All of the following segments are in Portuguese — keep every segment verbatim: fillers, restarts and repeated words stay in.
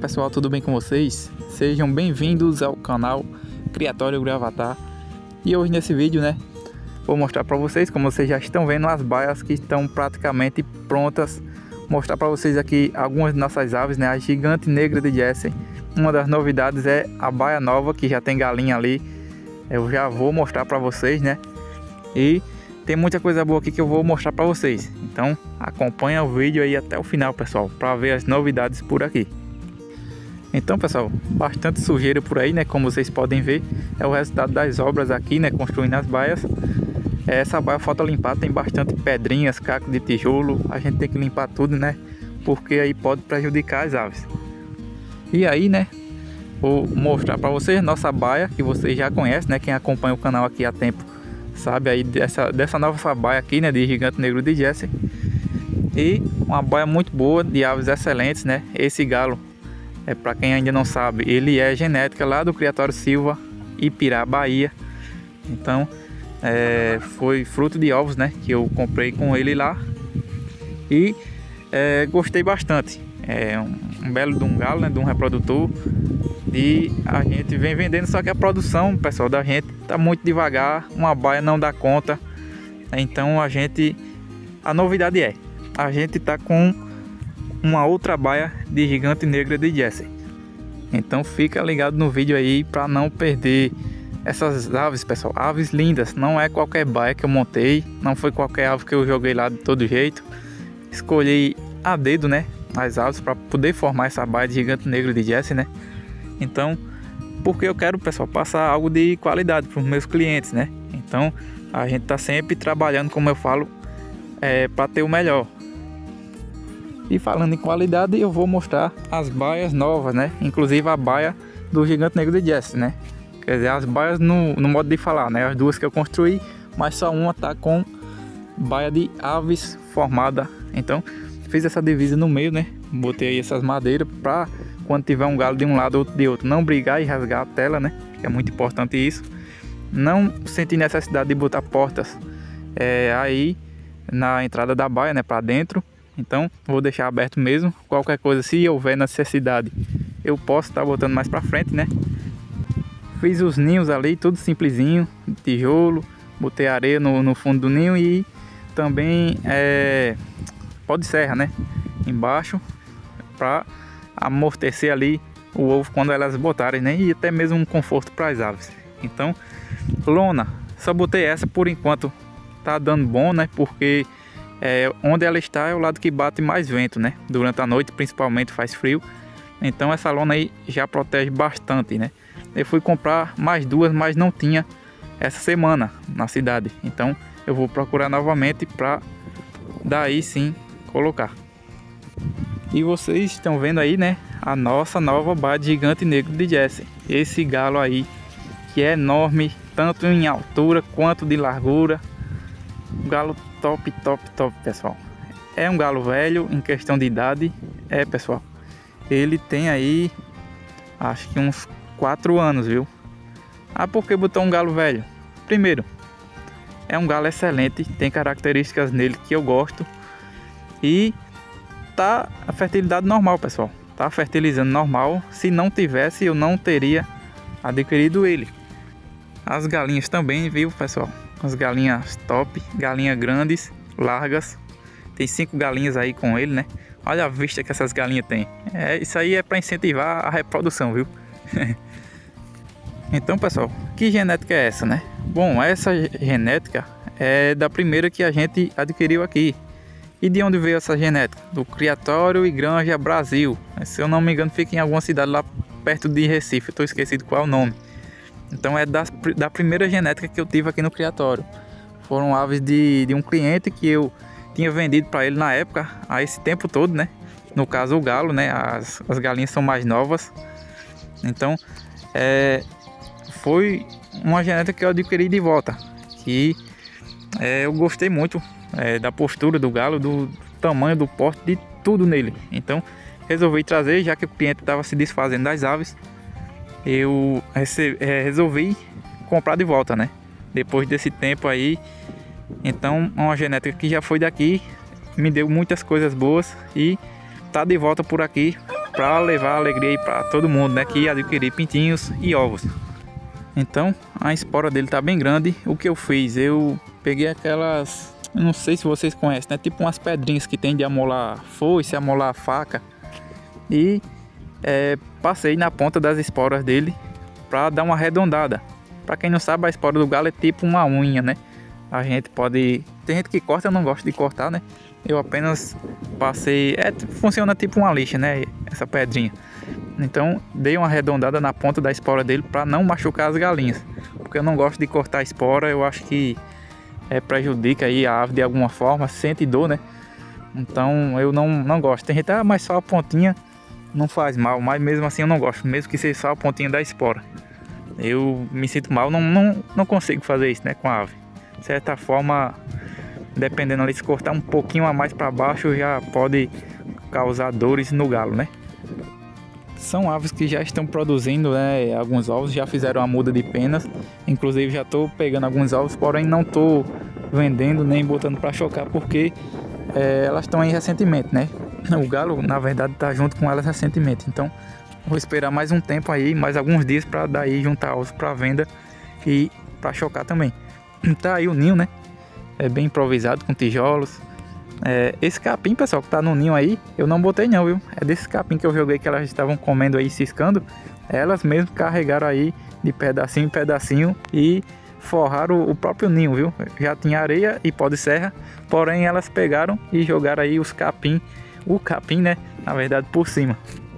pessoal, tudo bem com vocês? Sejam bem-vindos ao canal Criatório Gravatar. E hoje nesse vídeo, né, vou mostrar para vocês, como vocês já estão vendo, as baias que estão praticamente prontas. Mostrar para vocês aqui algumas de nossas aves, né, a gigante negra de Jersey. Uma das novidades é a baia nova, que já tem galinha ali. Eu já vou mostrar para vocês, né, e tem muita coisa boa aqui que eu vou mostrar para vocês. Então acompanha o vídeo aí até o final, pessoal, para ver as novidades por aqui. Então, pessoal, bastante sujeira por aí, né? Como vocês podem ver, é o resultado das obras aqui, né? Construindo as baias. Essa baia falta limpar, tem bastante pedrinhas, caco de tijolo. A gente tem que limpar tudo, né? Porque aí pode prejudicar as aves. E aí, né, vou mostrar para vocês nossa baia, que vocês já conhecem, né? Quem acompanha o canal aqui há tempo sabe aí dessa, dessa nova baia aqui, né? De gigante negro de Jersey. E uma baia muito boa, de aves excelentes, né? Esse galo, é, para quem ainda não sabe, ele é genética lá do Criatório Silva, Ipirá, Bahia. Então é, foi fruto de ovos, né, que eu comprei com ele lá. E é, gostei bastante. É um, um belo de um galo, né, de um reprodutor. E a gente vem vendendo, só que a produção, pessoal, da gente tá muito devagar. Uma baia não dá conta. Então a gente, a novidade é, a gente tá com uma outra baia de gigante negra de Jersey. Então fica ligado no vídeo aí para não perder essas aves, pessoal. Aves lindas, não é qualquer baia que eu montei, não foi qualquer ave que eu joguei lá de todo jeito. Escolhi a dedo, né, as aves para poder formar essa baia de gigante negro de Jersey, né. Então, porque eu quero, pessoal, passar algo de qualidade para os meus clientes, né. Então a gente tá sempre trabalhando, como eu falo, é, para ter o melhor. E falando em qualidade, eu vou mostrar as baias novas, né? Inclusive a baia do gigante negro de Jersey, né? Quer dizer, as baias no, no modo de falar, né? As duas que eu construí, mas só uma tá com baia de aves formada. Então fiz essa divisa no meio, né? Botei aí essas madeiras para quando tiver um galo de um lado, outro de outro, não brigar e rasgar a tela, né? Que é muito importante isso. Não senti necessidade de botar portas é, aí na entrada da baia, né? Para dentro. Então vou deixar aberto mesmo. Qualquer coisa, se houver necessidade, eu posso estar botando mais para frente, né? Fiz os ninhos ali, tudo simplesinho, de tijolo. Botei areia no, no fundo do ninho e também é, pó de serra, né, embaixo, para amortecer ali o ovo quando elas botarem, né? E até mesmo um conforto para as aves. Então, lona, só botei essa por enquanto. Tá dando bom, né? Porque É, onde ela está é o lado que bate mais vento, né? Durante a noite, principalmente, faz frio. Então essa lona aí já protege bastante, né? Eu fui comprar mais duas, mas não tinha essa semana na cidade. Então eu vou procurar novamente para daí sim colocar. E vocês estão vendo aí, né, a nossa nova baia de gigante negro de Jersey. Esse galo aí que é enorme, tanto em altura quanto de largura. Um galo top, top, top, pessoal. É um galo velho em questão de idade. É, pessoal, ele tem aí, acho que uns quatro anos, viu? Ah, por que botou um galo velho? Primeiro, é um galo excelente, tem características nele que eu gosto. E tá a fertilidade normal, pessoal. Tá fertilizando normal. Se não tivesse, eu não teria adquirido ele. As galinhas também, viu, pessoal? As galinhas top, galinhas grandes, largas. Tem cinco galinhas aí com ele, né? Olha a vista que essas galinhas têm. É, isso aí é para incentivar a reprodução, viu? Então, pessoal, que genética é essa, né? Bom, essa genética é da primeira que a gente adquiriu aqui. E de onde veio essa genética? Do Criatório e Granja Brasil. Se eu não me engano, fica em alguma cidade lá perto de Recife. Eu tô esquecido qual é o nome. Então é da, da primeira genética que eu tive aqui no criatório. Foram aves de, de um cliente que eu tinha vendido para ele na época, há esse tempo todo, né? No caso o galo, né? As, as galinhas são mais novas. Então é, foi uma genética que eu adquiri de volta. Que é, eu gostei muito é, da postura do galo, do tamanho, do porte, de tudo nele. Então resolvi trazer, já que o cliente estava se desfazendo das aves. Eu resolvi comprar de volta, né? Depois desse tempo aí. Então uma genética que já foi daqui, me deu muitas coisas boas e tá de volta por aqui para levar alegria aí para todo mundo, né, que adquirir pintinhos e ovos. Então a espora dele tá bem grande. O que eu fiz? Eu peguei aquelas, não sei se vocês conhecem, né, tipo umas pedrinhas que tem de amolar foice, amolar faca, e é, passei na ponta das esporas dele para dar uma arredondada. Para quem não sabe, a espora do galo é tipo uma unha, né? A gente pode, tem gente que corta, eu não gosto de cortar, né? Eu apenas passei, é, funciona tipo uma lixa, né, essa pedrinha. Então dei uma arredondada na ponta da espora dele para não machucar as galinhas, porque eu não gosto de cortar a espora. Eu acho que é, prejudica aí a ave de alguma forma, sente dor, né? Então eu não, não gosto. Tem gente, ah, mas só a pontinha não faz mal, mas mesmo assim eu não gosto, mesmo que seja só a pontinha da espora. Eu me sinto mal, não, não, não consigo fazer isso, né, com a ave. De certa forma, dependendo ali, se cortar um pouquinho a mais para baixo, já pode causar dores no galo, né? São aves que já estão produzindo, né, alguns ovos, já fizeram a muda de penas. Inclusive já estou pegando alguns ovos, porém não estou vendendo nem botando para chocar, porque é, elas estão aí recentemente, né? O galo, na verdade, está junto com elas recentemente. Então vou esperar mais um tempo aí, mais alguns dias, para daí juntar ovos para venda e para chocar também. Tá aí o ninho, né? É bem improvisado, com tijolos. É, esse capim, pessoal, que tá no ninho aí, eu não botei não, viu? É desse capim que eu joguei, que elas estavam comendo aí, ciscando. Elas mesmo carregaram aí de pedacinho em pedacinho e forraram o próprio ninho, viu? Já tinha areia e pó de serra, porém elas pegaram e jogaram aí os capim, o capim, né? Na verdade, por cima.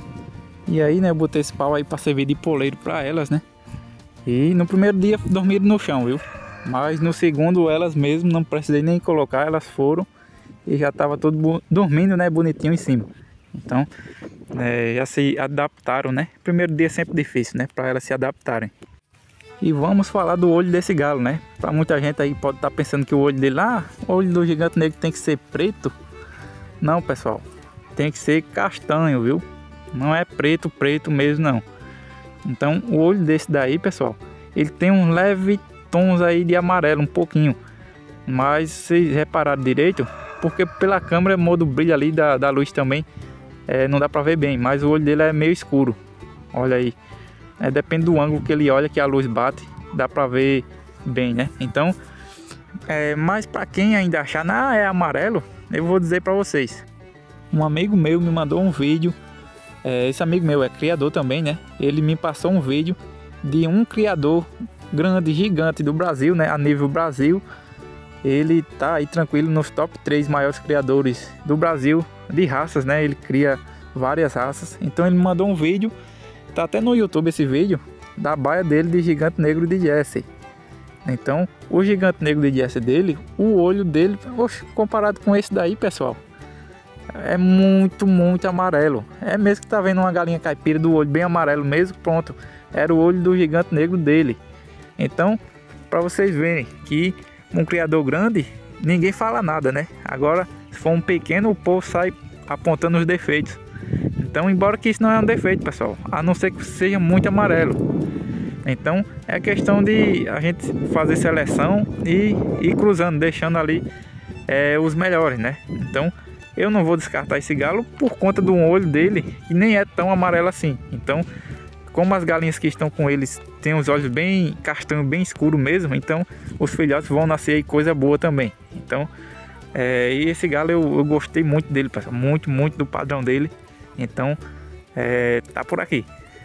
E aí, né, eu botei esse pau aí para servir de poleiro para elas, né? E no primeiro dia dormiram no chão, viu? Mas no segundo elas mesmo, não precisei nem colocar, elas foram e já estava tudo dormindo, né, bonitinho em cima. Então é, já se adaptaram, né? Primeiro dia é sempre difícil, né, para elas se adaptarem. E vamos falar do olho desse galo, né? Para muita gente aí pode estar pensando que o olho dele, ah, o olho do gigante negro tem que ser preto. Não, pessoal, tem que ser castanho, viu? Não é preto, preto mesmo não. Então o olho desse daí, pessoal, ele tem um leve tons aí de amarelo, um pouquinho, mas se repararam direito, porque pela câmera muda o brilho ali da, da luz também, é, não dá pra ver bem, mas o olho dele é meio escuro. Olha aí, é, depende do ângulo que ele olha, que a luz bate, dá pra ver bem, né? Então é, mas pra quem ainda achar, ah, é amarelo, eu vou dizer pra vocês. Um amigo meu me mandou um vídeo, é, esse amigo meu é criador também, né? Ele me passou um vídeo de um criador grande, gigante do Brasil, né, a nível Brasil. Ele tá aí tranquilo nos top três maiores criadores do Brasil de raças, né? Ele cria várias raças. Então ele me mandou um vídeo, tá até no YouTube esse vídeo, da baia dele de gigante negro de Jersey. Então o gigante negro de Jersey dele, o olho dele, oxe, comparado com esse daí, pessoal, é muito, muito amarelo. É mesmo que tá vendo uma galinha caipira do olho bem amarelo mesmo, pronto, era o olho do gigante negro dele. Então, para vocês verem que um criador grande, ninguém fala nada, né? Agora, se for um pequeno, o povo sai apontando os defeitos. Então, embora que isso não é um defeito, pessoal, a não ser que seja muito amarelo. Então, é questão de a gente fazer seleção e ir cruzando, deixando ali é, os melhores, né? Então, eu não vou descartar esse galo por conta do olho dele, que nem é tão amarelo assim. Então, como as galinhas que estão com eles têm os olhos bem castanho, bem escuro mesmo, então os filhotes vão nascer aí coisa boa também. Então, é, e esse galo eu, eu gostei muito dele, pessoal, muito, muito do padrão dele. Então, é, tá por aqui.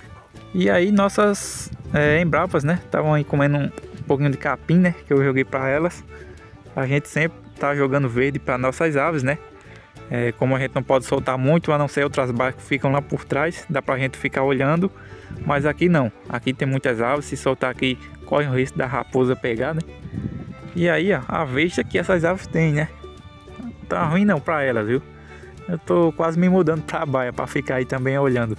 E aí nossas é, embrapas, né, estavam aí comendo um pouquinho de capim, né, que eu joguei para elas. A gente sempre tá jogando verde para nossas aves, né. É, como a gente não pode soltar muito, a não ser outras baias que ficam lá por trás, dá pra gente ficar olhando, mas aqui não, aqui tem muitas aves, se soltar aqui corre o risco da raposa pegar, né? E aí, ó, a vista que essas aves têm, né? Tá ruim não pra elas, viu? Eu tô quase me mudando pra baia pra ficar aí também olhando.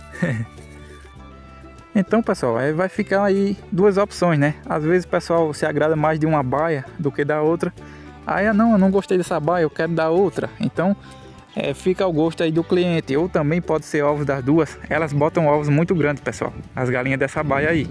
Então, pessoal, aí vai ficar aí duas opções, né? Às vezes o pessoal se agrada mais de uma baia do que da outra. Aí, ah, não, eu não gostei dessa baia, eu quero da outra. Então, É, fica ao gosto aí do cliente, ou também pode ser ovos das duas. Elas botam ovos muito grandes, pessoal, as galinhas dessa baia aí.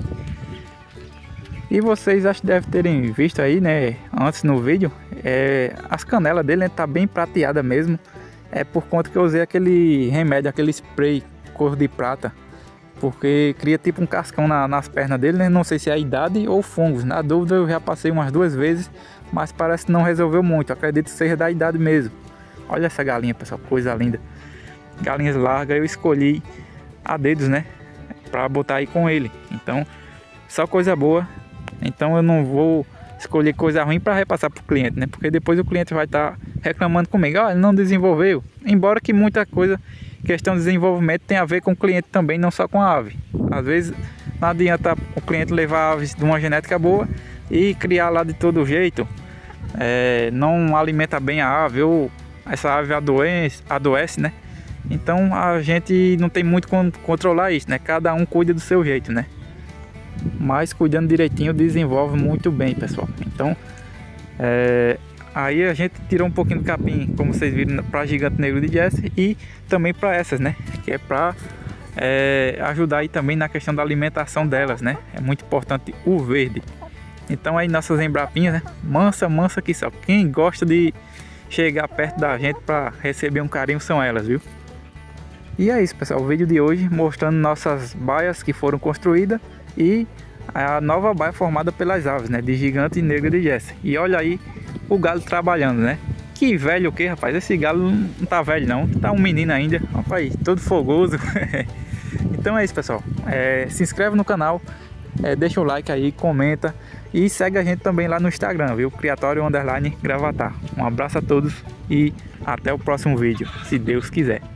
E vocês acho que devem terem visto aí, né, antes no vídeo, é, as canelas dele, né, tá bem prateada mesmo. É por conta que eu usei aquele remédio, aquele spray cor de prata, porque cria tipo um cascão na, nas pernas dele, né? Não sei se é a idade ou fungos. Na dúvida eu já passei umas duas vezes, mas parece que não resolveu muito. Acredito que seja da idade mesmo. Olha essa galinha, pessoal, coisa linda. Galinhas largas, eu escolhi a dedos, né, para botar aí com ele. Então, só coisa boa. Então eu não vou escolher coisa ruim para repassar para o cliente, né? Porque depois o cliente vai estar tá reclamando comigo, ah, ele não desenvolveu. Embora que muita coisa, questão de desenvolvimento, tem a ver com o cliente também, não só com a ave. Às vezes não adianta o cliente levar aves de uma genética boa e criar lá de todo jeito, é, não alimenta bem a ave, ou essa ave adoece, adoece, né? Então a gente não tem muito como controlar isso, né? Cada um cuida do seu jeito, né? Mas cuidando direitinho desenvolve muito bem, pessoal. Então é, aí a gente tirou um pouquinho do capim, como vocês viram, para gigante negro de Jersey e também para essas, né? Que é para é, ajudar aí também na questão da alimentação delas, né? É muito importante o verde. Então aí nossas embrapinhas, né? Mansa, mansa que só. Quem gosta de chegar perto da gente para receber um carinho são elas, viu? E é isso, pessoal, o vídeo de hoje mostrando nossas baias que foram construídas e a nova baia formada pelas aves, né, de gigante e negra de Jersey. E olha aí o galo trabalhando, né? Que velho o que, rapaz? Esse galo não tá velho não, tá um menino ainda, rapaz, todo fogoso. Então é isso, pessoal, é, se inscreve no canal, é, deixa o like aí, comenta e segue a gente também lá no Instagram, viu? Criatório Underline Gravatar. Um abraço a todos e até o próximo vídeo, se Deus quiser.